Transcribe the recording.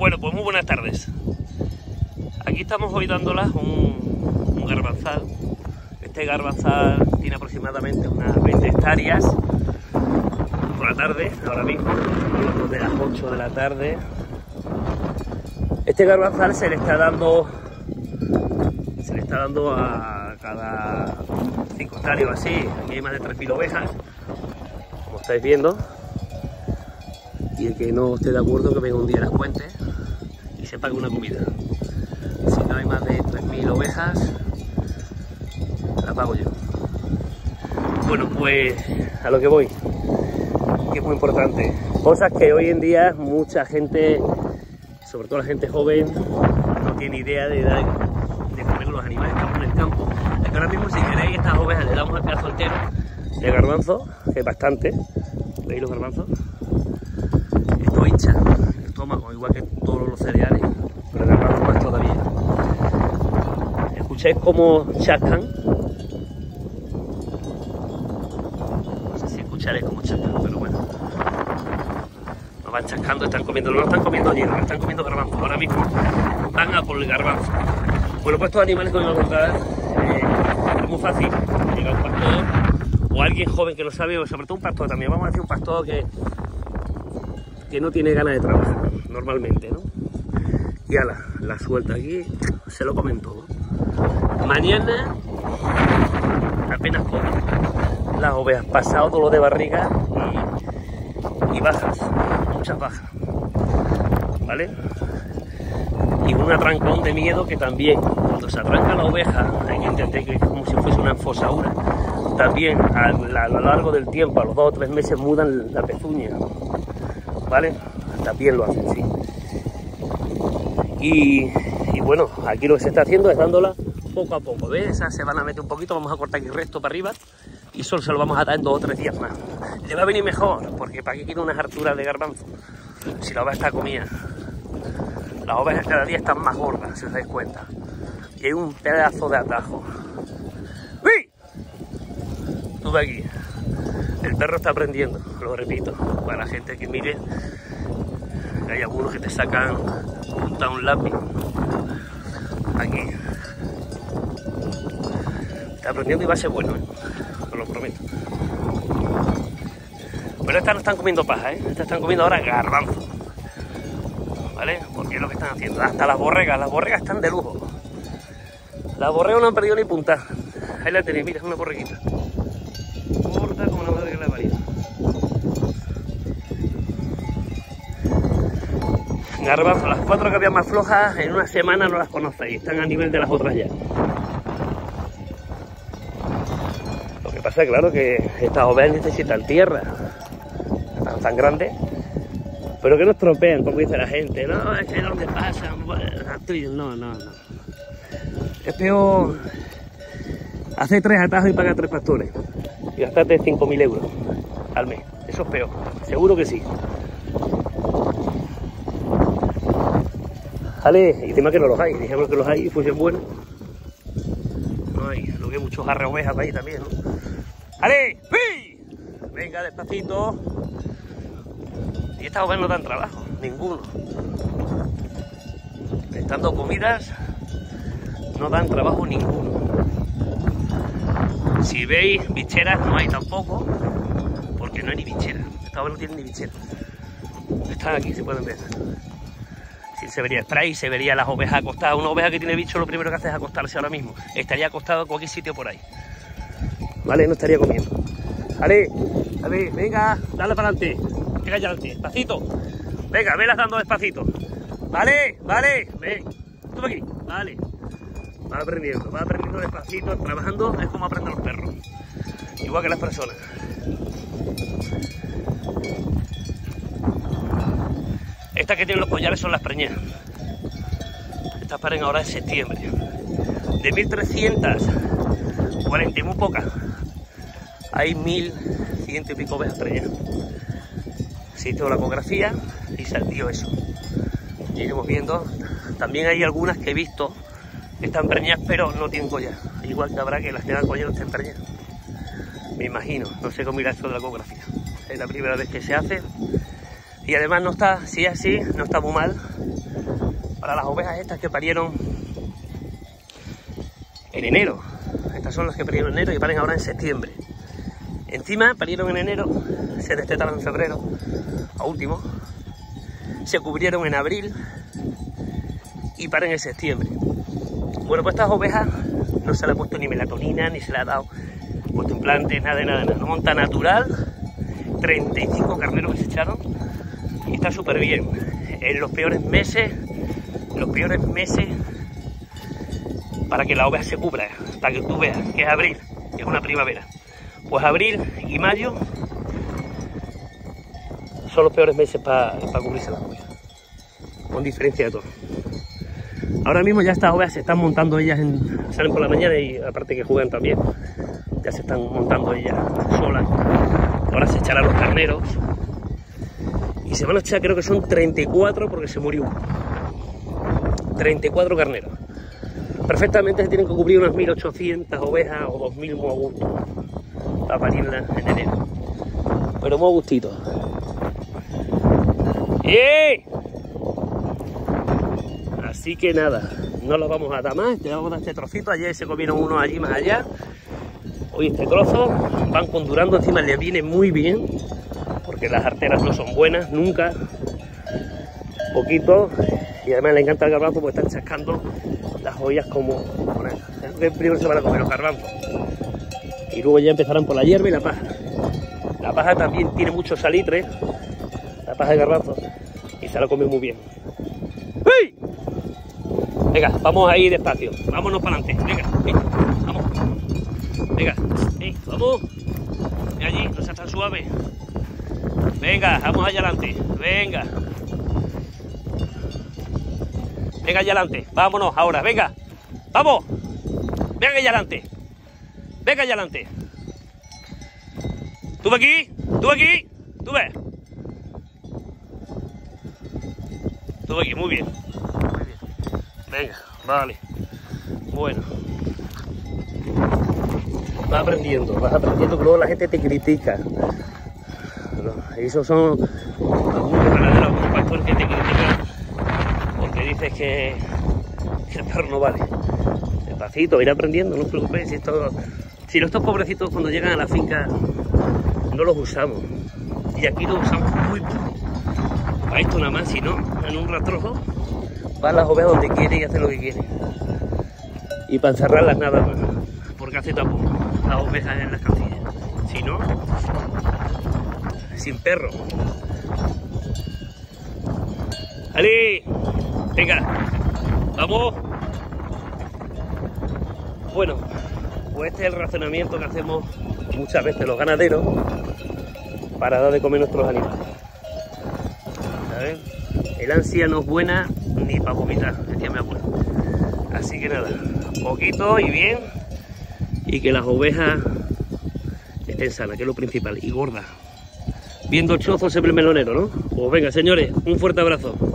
Bueno, pues muy buenas tardes. Aquí estamos hoy dándolas un garbanzal. Este garbanzal tiene aproximadamente unas 20 hectáreas. Por la tarde, ahora mismo, de las 8 de la tarde. Este garbanzal se le está dando a cada 5 hectáreas o así. Aquí hay más de 3.000 ovejas, como estáis viendo. Y el que no esté de acuerdo, que venga un día a las cuentes y se pague una comida. Si no hay más de 3.000 ovejas, la pago yo. Bueno, pues a lo que voy, que es muy importante. Cosas que hoy en día mucha gente, sobre todo la gente joven, no tiene idea de comer los animales que estamos en el campo. Es que ahora mismo, si queréis, estas ovejas le damos el pedazo entero de garbanzo, que es bastante. ¿Veis los garbanzos? Esto hincha el estómago, igual que todos los cereales, pero el garbanzo más todavía. ¿Escucháis cómo chascan? No sé si escucharéis cómo chascan, pero bueno. No van chascando, están comiendo, no están comiendo hierro, están comiendo garbanzo. Ahora mismo van a por el garbanzo. Bueno, pues estos animales que os voy a contar, es muy fácil. Llega un pastor o alguien joven que lo sabe, o sobre todo un pastor también. Vamos a decir un pastor que no tiene ganas de trabajar normalmente, ¿no? Y ala, la suelta aquí, se lo comen todo. Mañana apenas comen las ovejas, pasado todo lo de barriga y bajas, muchas bajas, ¿vale? Y un atrancón de miedo que también, cuando se atranca la oveja, hay que entender que es como si fuese una enfosadura. También a lo largo del tiempo, a los 2 o 3 meses, mudan la pezuña, ¿vale? También lo hacen, sí. Y bueno, aquí lo que se está haciendo es dándola poco a poco, ¿ves? Esas se van a meter un poquito, vamos a cortar aquí recto para arriba y solo se lo vamos a dar en 2 o 3 días más. Le va a venir mejor, porque para aquí quiere unas harturas de garbanzo. Si la oveja está comida, las ovejas cada día están más gordas, si os dais cuenta. Y hay un pedazo de atajo. ¡Uy! Tú aquí. El perro está aprendiendo, lo repito, para la gente que mire. Hay algunos que te sacan punta un lápiz. Aquí. Está aprendiendo y va a ser bueno, os lo prometo. Pero estas no están comiendo paja, estas están comiendo ahora garbanzo. ¿Vale? Porque es lo que están haciendo. Hasta las borregas están de lujo. Las borregas no han perdido ni punta. Ahí la tenéis, mira, es una borreguita. Gorda como una madre que la parió. Garbanzo, las 4 que había más flojas, en una semana no las conocéis, están a nivel de las otras ya. Lo que pasa es, claro, que estas ovejas necesitan tierra, están tan grandes, pero que no estropean, como dice la gente. No, es que es lo que pasa, no. Es peor hacer 3 atajos y pagar 3 pastores y gastarte 5.000 euros al mes. Eso es peor, seguro que sí. ¿Vale? Y tema que no los hay, dijimos que los hay y fuesen buenos. No hay, lo que muchos arre ovejas ahí también, ¿no? ¡Ale! ¡Sí! Venga, despacito. Y estas ovejas no dan trabajo, ninguno. Estando comidas, no dan trabajo ninguno. Si veis bicheras, no hay tampoco, porque no hay ni bicheras. Estas ovejas no tienen ni bicheras. Están aquí, se pueden ver. Si se vería spray, se vería las ovejas acostadas. Una oveja que tiene bicho, lo primero que hace es acostarse ahora mismo. Estaría acostado en cualquier sitio por ahí. ¿Vale? No estaría comiendo. Vale, venga, dale para adelante. Venga ya adelante, despacito. Venga, velas dando despacito. Vale, ven. Tú aquí, vale. Va aprendiendo despacito. Trabajando es como aprenden los perros. Igual que las personas. Estas que tienen los collares son las preñas. Estas paren ahora en septiembre. De 1.340 y muy pocas, hay 1.100 y pico ovejas preñas. Se hizo la ecografía y salió eso. Y iremos viendo. También hay algunas que he visto que están preñadas pero no tienen collar. Igual que habrá que las tengan collar y no estén preñadas. Me imagino, no sé cómo irá esto de la ecografía. Es la primera vez que se hace. Y además no está, si es así, no está muy mal, para las ovejas estas que parieron en enero. Estas son las que parieron en enero y paren ahora en septiembre. Encima parieron en enero, se destetaron en febrero, a último, se cubrieron en abril y paren en septiembre. Bueno, pues estas ovejas no se le ha puesto ni melatonina, ni se le ha dado puesto implantes, nada. No monta natural, 35 carneros que se echaron y está súper bien. En los peores meses para que la oveja se cubra, para que tú veas que es abril, que es una primavera. Pues abril y mayo son los peores meses para cubrirse las ovejas, con diferencia de todo. Ahora mismo ya estas ovejas se están montando ellas, salen por la mañana y aparte que juegan también, ya se están montando ellas solas. Ahora se echarán los carneros y se van a echar, creo que son 34 porque se murió uno. 34 carneros. Perfectamente se tienen que cubrir unas 1800 ovejas o 2000 muy a gusto para parirlas en enero. Pero muy a gustito. ¡Eh! Así que nada, no los vamos a dar más, te vamos a dar este trocito. Ayer se comieron unos allí más allá. Hoy este trozo, van condurando, encima le viene muy bien, porque las arteras no son buenas, nunca. Poquito, y además le encanta el garbanzo porque están chascando las ollas como con él. Primero se van a comer los garbanzos y luego ya empezarán por la hierba y la paja. La paja también tiene mucho salitre, la paja de garbanzo, y se la come muy bien. ¡Hey! Venga, vamos a ir despacio, vámonos para adelante, venga, vamos. Venga, vamos. De allí, no seas tan suave. Venga, vamos allá adelante. Venga. Venga allá adelante. Vámonos ahora, venga. Vamos. Venga allá adelante. Venga allá adelante. ¿Tú ves aquí? ¿Tú ves aquí? ¿Tú ves? ¿Tú ves aquí? Muy bien. Muy bien. Venga, vale. Bueno. Vas aprendiendo que luego la gente te critica. Esos son algunos ganaderos, algunos pastores que te critican porque dices que el perro no vale. Despacito, ir aprendiendo, no os preocupéis. Si estos pobrecitos cuando llegan a la finca no los usamos. Y aquí los usamos muy poco. Para esto nada más, si no, en un rastrojo van las ovejas donde quieren y hacen lo que quieren. Y para encerrarlas nada más, porque hace tampoco las ovejas en las cancillas. Si no, sin perro. ¡Ali! Venga, vamos. Bueno, pues este es el razonamiento que hacemos muchas veces los ganaderos para dar de comer a nuestros animales. ¿Sabes? El ansia no es buena ni para vomitar, decía mi abuelo. Así que nada, poquito y bien, y que las ovejas estén sanas, que es lo principal, y gordas. Viendo el chozo siempre el melonero, ¿no? Pues venga, señores, un fuerte abrazo.